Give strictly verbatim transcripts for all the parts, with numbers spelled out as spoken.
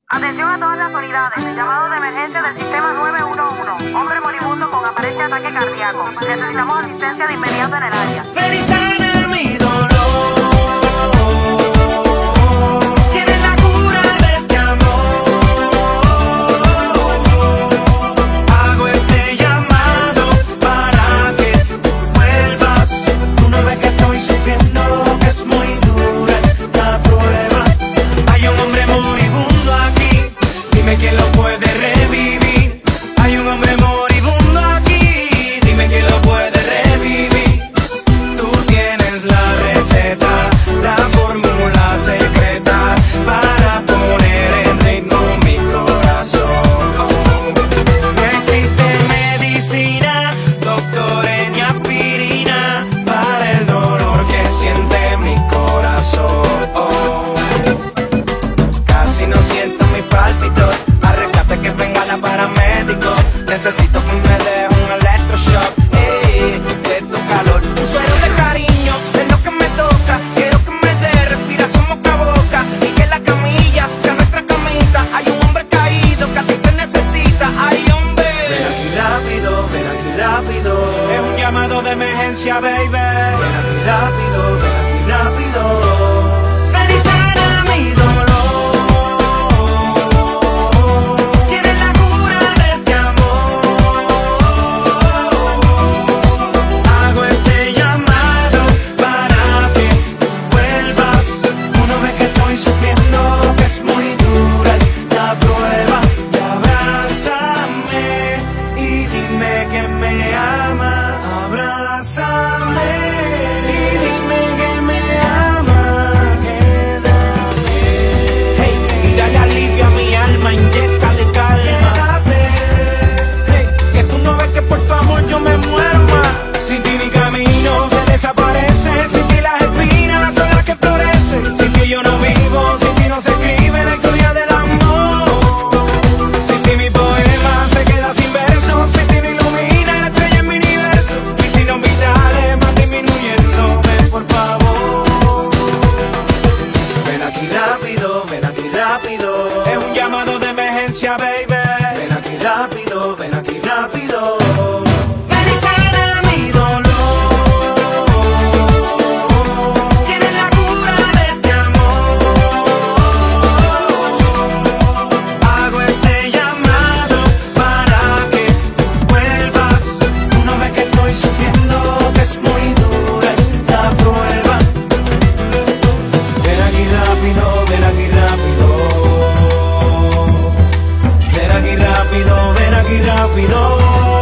Atención a todas las unidades. Llamado de emergencia del sistema nueve uno uno. Hombre moribundo con aparente ataque cardíaco. Necesitamos asistencia de inmediato en el área. Ven y sana mi dolor. Tienes la cura de este amor. Hago este llamado para que vuelvas. Tú no ves que estoy sufriendo, que es muy dura esta prueba. Hay un hombre moribundo aquí, dime quién lo puede revivir. Hay un hombre moribundo aquí, dime quién lo puede revivir. Tú tienes la receta, la fórmula secreta para poner en ritmo mi corazón. No existe medicina, doctores ni aspirina para el dolor que siente mi corazón. Casi no siento mis pálpitos, arréglate que venga la paramédico. Necesito que me dé un electroshock, ey, de tu calor. Un suero de cariño es lo que me toca. Quiero que me dé respiración boca a boca y que la camilla sea nuestra camita. Hay un hombre caído que a ti te necesita. Ay, hombre, ven aquí rápido, ven aquí rápido. Es un llamado de emergencia, baby. Ven aquí rápido, ven aquí rápido. Ven y sana mi dolor. Tienes la cura de este amor. Hago este llamado para que vuelvas. Tú no ves que estoy sufriendo, que es muy dura esta prueba. Y abrázame y dime que me ama. Abrázame y dime que me ama. Quédate. Hey, y dale alivio a mi alma, inyéctale calma. Quédate. Hey, que tú no ves que por tu amor yo me muero más. Sin ti mi camino se desaparece. Sin ti las espinas son las que florecen. Sin ti yo no vivo, sin ti no se escribe la historia del amor. Sin ti mi poema se queda sin versos. Sin ti me ilumina la estrella en mi universo. Mis signos vitales van disminuyendo. Ven por favor. Ven aquí rápido, ven aquí rápido. Es un llamado de emergencia, baby. Ven aquí rápido, ven aquí rápido. Ven y sana mi dolor. Tienes la cura de este amor. Hago este llamado para que vuelvas. Tú no ves que estoy sufriendo, que es muy dura esta prueba. Ven aquí rápido, ven aquí rápido. Ven aquí rápido, ven aquí rápido.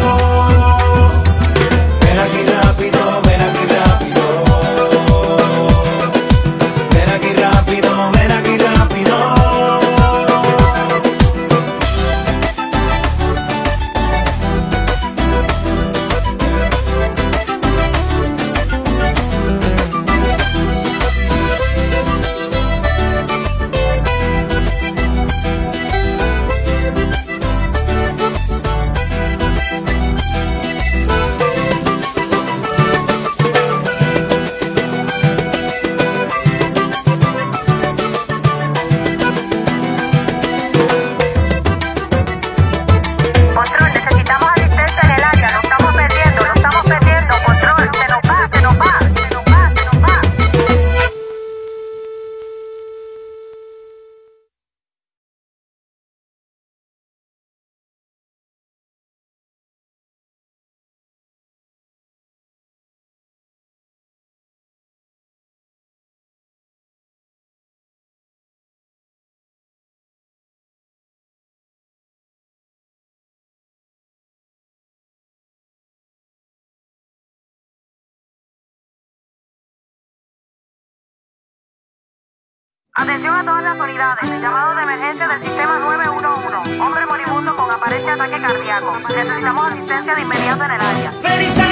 Ven aquí rápido, ven aquí rápido. Ven aquí rápido, ven aquí rápido. Control, necesitamos asistencia en el área. Lo estamos perdiendo, lo estamos perdiendo. Control, se nos va, se nos va, se nos va, se nos va. Atención a todas las unidades. Llamado de emergencia del sistema nueve uno uno. Hombre moribundo con aparente ataque cardíaco. Necesitamos asistencia de inmediato en el área. Ven y